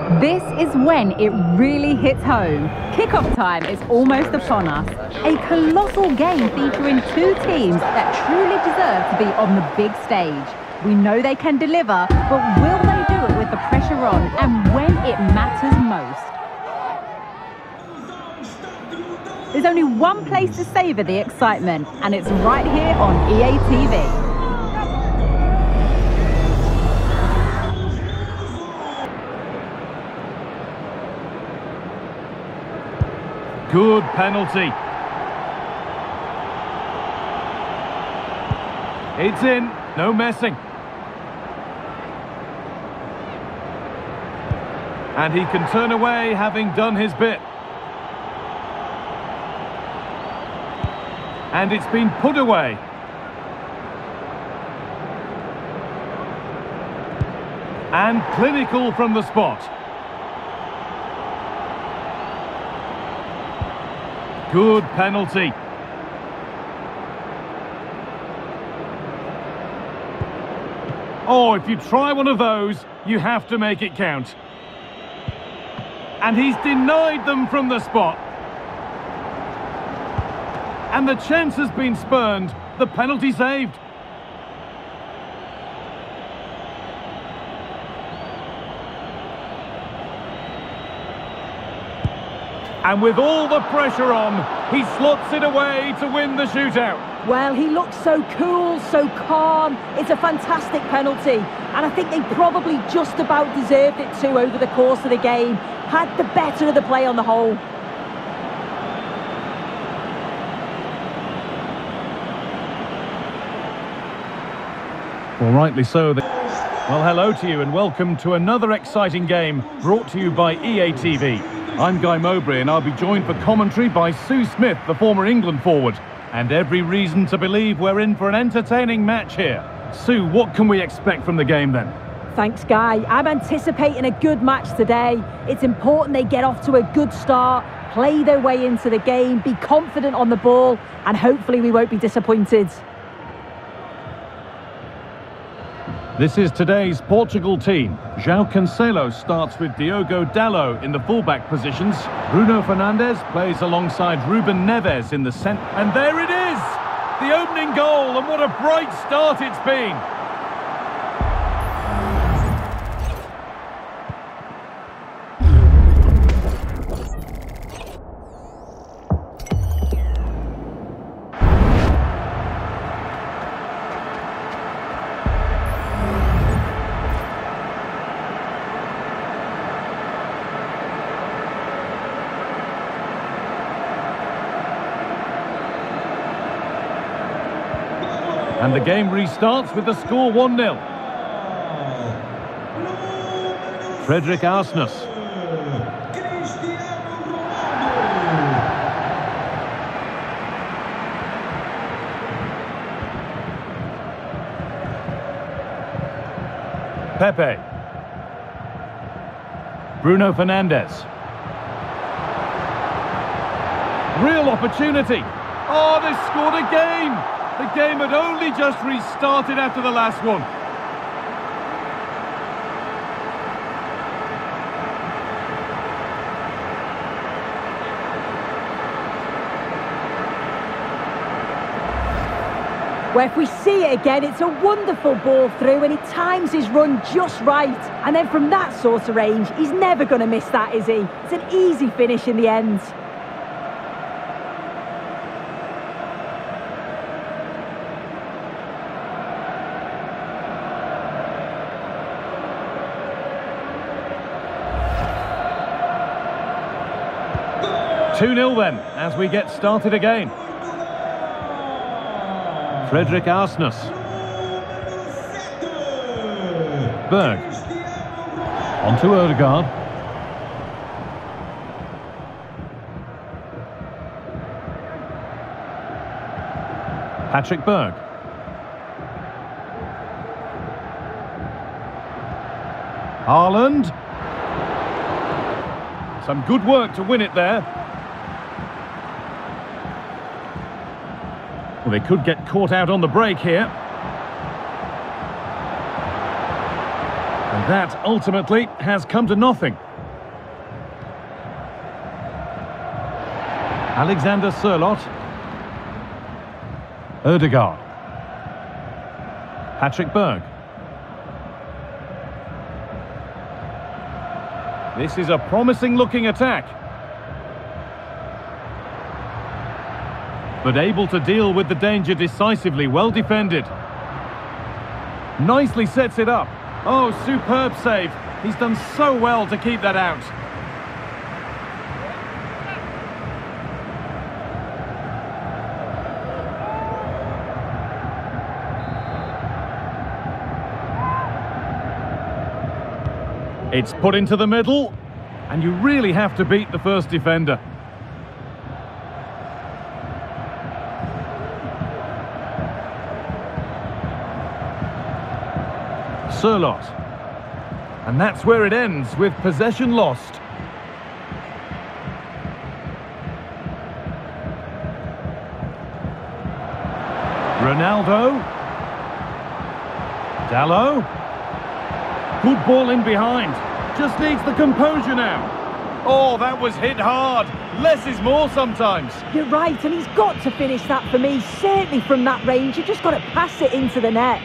This is when it really hits home. Kickoff time is almost upon us. A colossal game featuring two teams that truly deserve to be on the big stage. We know they can deliver, but will they do it with the pressure on and when it matters most? There's only one place to savour the excitement, and it's right here on EA TV. Good penalty. It's in, no messing. And he can turn away having done his bit. And it's been put away. And clinical from the spot. Good penalty. Oh, if you try one of those, you have to make it count. And he's denied them from the spot. And the chance has been spurned. The penalty saved. And with all the pressure on, he slots it away to win the shootout. Well, he looks so cool, so calm. It's a fantastic penalty. And I think they probably just about deserved it too over the course of the game. Had the better of the play on the whole. Well, rightly so. Well, hello to you and welcome to another exciting game brought to you by EA TV. I'm Guy Mowbray and I'll be joined for commentary by Sue Smith, the former England forward. And every reason to believe we're in for an entertaining match here. Sue, what can we expect from the game then? Thanks, Guy. I'm anticipating a good match today. It's important they get off to a good start, play their way into the game, be confident on the ball, and hopefully we won't be disappointed. This is today's Portugal team. João Cancelo starts with Diogo Dalot in the fullback positions. Bruno Fernandes plays alongside Ruben Neves in the centre. And there it is! The opening goal, and what a bright start it's been! And the game restarts with the score 1-0. Frederick Arsnes. Pepe. Bruno Fernandes. Real opportunity. Oh, they scored again. The game had only just restarted after the last one. Well, if we see it again, it's a wonderful ball through and he times his run just right. And then from that sort of range, he's never going to miss that, is he? It's an easy finish in the end. Two-0 then, as we get started again. Frederick Arsnes. Berg. On to Ødegaard. Patrick Berg. Haaland. Some good work to win it there. Well, they could get caught out on the break here. And that ultimately has come to nothing. Alexander Sørloth. Ødegaard. Patrick Berg. This is a promising-looking attack. But able to deal with the danger decisively, well defended. Nicely sets it up. Oh, superb save. He's done so well to keep that out. It's put into the middle, and you really have to beat the first defender. Sørloth. And that's where it ends, with possession lost. Ronaldo. Dalot. Good ball in behind. Just needs the composure now. Oh, that was hit hard. Less is more sometimes. You're right, and he's got to finish that for me. Certainly from that range, you've just got to pass it into the net.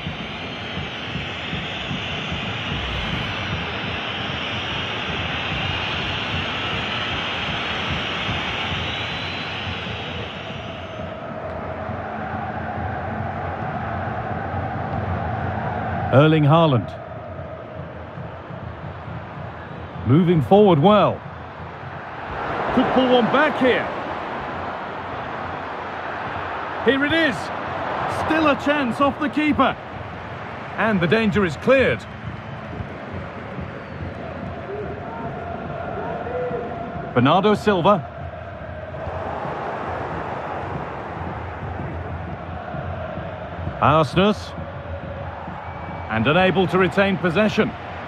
Erling Haaland. Moving forward well. Could pull one back here. Here it is. Still a chance off the keeper. And the danger is cleared. Bernardo Silva. Arsnes. And unable to retain possession.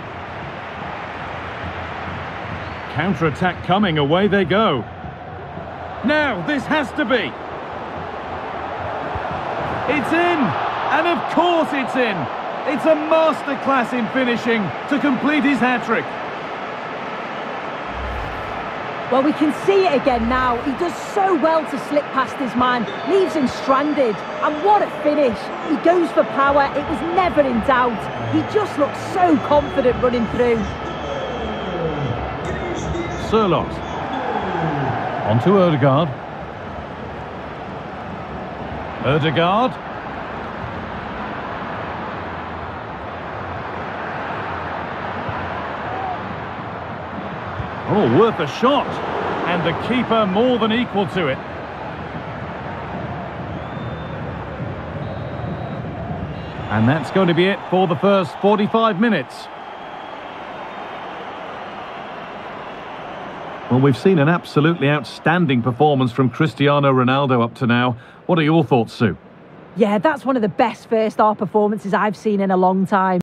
Counter-attack coming, away they go. Now, this has to be. It's in! And of course it's in! It's a masterclass in finishing to complete his hat-trick. Well, we can see it again now. He does so well to slip past his man, leaves him stranded. And what a finish. He goes for power. It was never in doubt. He just looks so confident running through. Sørloth. On to Ødegaard. Ødegaard. Oh, worth a shot. And the keeper more than equal to it. And that's going to be it for the first 45 minutes. Well, we've seen an absolutely outstanding performance from Cristiano Ronaldo up to now. What are your thoughts, Sue? Yeah, that's one of the best first-half performances I've seen in a long time.